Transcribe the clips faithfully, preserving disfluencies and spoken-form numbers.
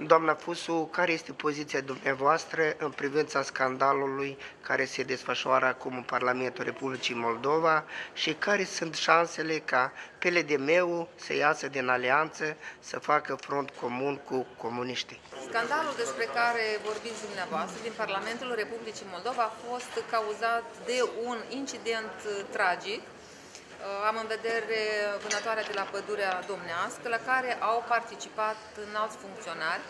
Doamna Fusu, care este poziția dumneavoastră în privința scandalului care se desfășoară acum în Parlamentul Republicii Moldova și care sunt șansele ca P L D M-ul să iasă din alianță, să facă front comun cu comuniștii? Scandalul despre care vorbiți dumneavoastră din Parlamentul Republicii Moldova a fost cauzat de un incident tragic. Am în vedere vânătoarea de la Pădurea Domnească, la care au participat înalți funcționari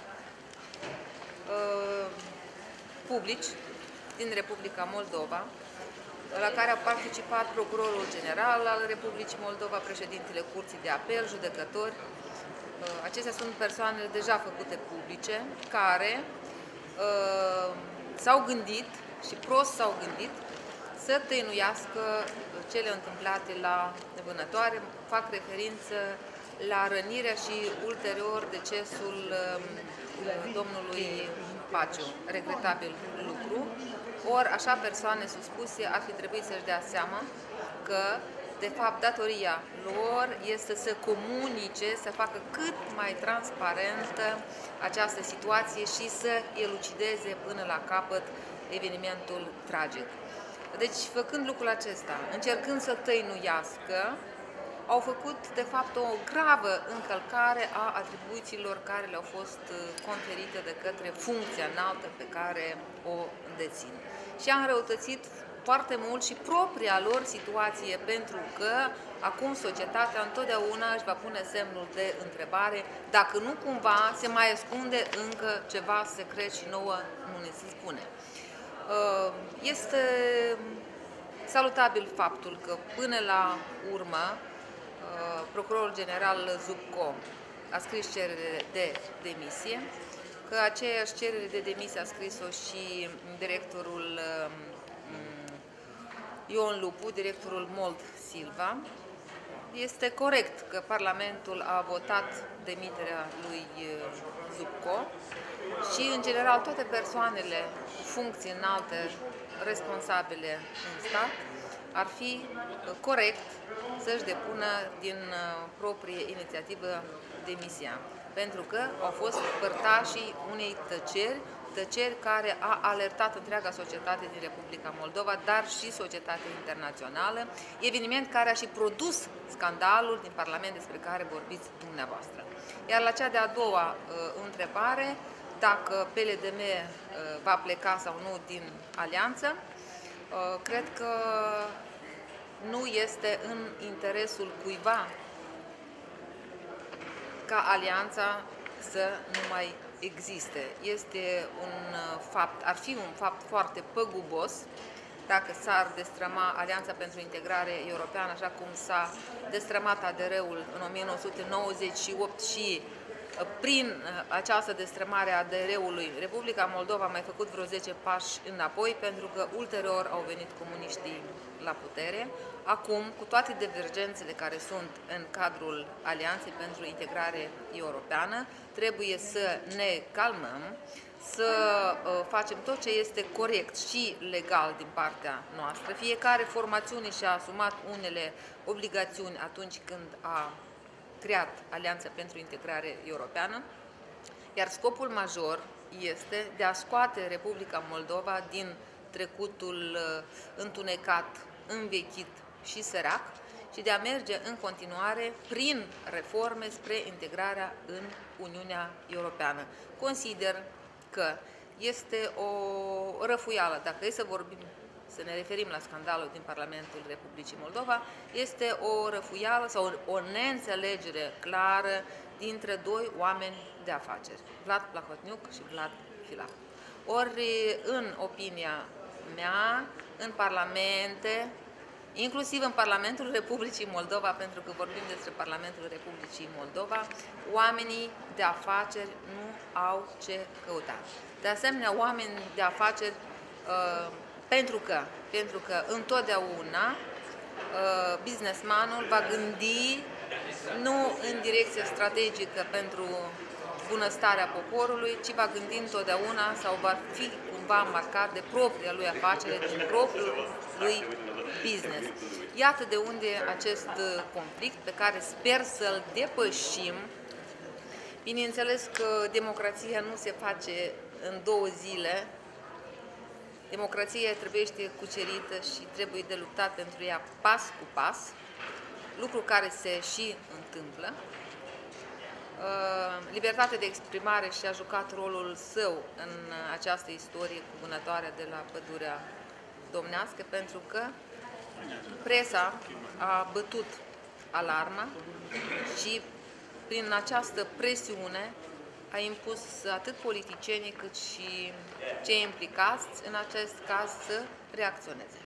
uh, publici din Republica Moldova, la care a participat Procurorul General al Republicii Moldova, președintele Curții de Apel, judecători. Uh, acestea sunt persoanele deja făcute publice, care uh, s-au gândit și prost s-au gândit să tăinuiască cele întâmplate la vânătoare. Fac referință la rănirea și ulterior decesul domnului Paciu, regretabil lucru. Ori așa persoane suspuse ar fi trebuit să-și dea seama că, de fapt, datoria lor este să comunice, să facă cât mai transparentă această situație și să elucideze până la capăt evenimentul tragic. Deci, făcând lucrul acesta, încercând să tăinuiască, au făcut, de fapt, o gravă încălcare a atribuțiilor care le-au fost conferite de către funcția înaltă pe care o dețin. Și a înrăutățit foarte mult și propria lor situație, pentru că acum societatea întotdeauna își va pune semnul de întrebare dacă nu cumva se mai ascunde încă ceva secret și nouă nu ne se spune. Este salutabil faptul că până la urmă Procurorul General Zubco a scris cerere de demisie, că aceeași cerere de demisie a scris-o și directorul Ion Lupu, directorul Mold Silva. Este corect că Parlamentul a votat demiterea lui Zubco și, în general, toate persoanele cu funcții înalte, responsabile în stat, ar fi corect să-și depună din proprie inițiativă demisia, pentru că au fost părtașii unei tăceri, tăceri care a alertat întreaga societate din Republica Moldova, dar și societatea internațională, eveniment care a și produs scandalul din Parlament despre care vorbiți dumneavoastră. Iar la cea de-a doua uh, întrebare, dacă P L D M uh, va pleca sau nu din alianță, uh, cred că nu este în interesul cuiva ca alianța să nu mai existe. Este un fapt, ar fi un fapt foarte păgubos dacă s-ar destrăma Alianța pentru Integrare Europeană, așa cum s-a destrămat A D R-ul în o mie nouă sute nouăzeci și opt și prin această destrămare a A D R-ului, Republica Moldova a mai făcut vreo zece pași înapoi, pentru că ulterior au venit comuniștii la putere. Acum, cu toate divergențele care sunt în cadrul Alianței pentru Integrare Europeană, trebuie să ne calmăm, să facem tot ce este corect și legal din partea noastră. Fiecare formațiune și-a asumat unele obligațiuni atunci când a creat Alianța pentru Integrare Europeană, iar scopul major este de a scoate Republica Moldova din trecutul întunecat, învechit și sărac și de a merge în continuare prin reforme spre integrarea în Uniunea Europeană. Consider că este o răfuială, dacă e să vorbim, să ne referim la scandalul din Parlamentul Republicii Moldova, este o răfuială sau o neînțelegere clară dintre doi oameni de afaceri, Vlad Plahotniuc și Vlad Filat. Ori, în opinia mea, în parlamente, inclusiv în Parlamentul Republicii Moldova, pentru că vorbim despre Parlamentul Republicii Moldova, oamenii de afaceri nu au ce căuta. De asemenea, oameni de afaceri, uh, pentru că, pentru că întotdeauna uh, businessmanul va gândi nu în direcție strategică pentru bunăstarea poporului, ci va gândi întotdeauna sau va fi cumva marcat de propria lui afacere, din propriul lui business. Iată de unde acest conflict pe care sper să-l depășim Bineînțeles că democrația nu se face în două zile. Democrația trebuie cucerită și trebuie de luptat pentru ea pas cu pas, lucru care se și întâmplă. Libertatea de exprimare și-a jucat rolul său în această istorie cuvânătoare de la Pădurea Domnească, pentru că presa a bătut alarma și prin această presiune a impus atât politicienii cât și cei implicați în acest caz să reacționeze.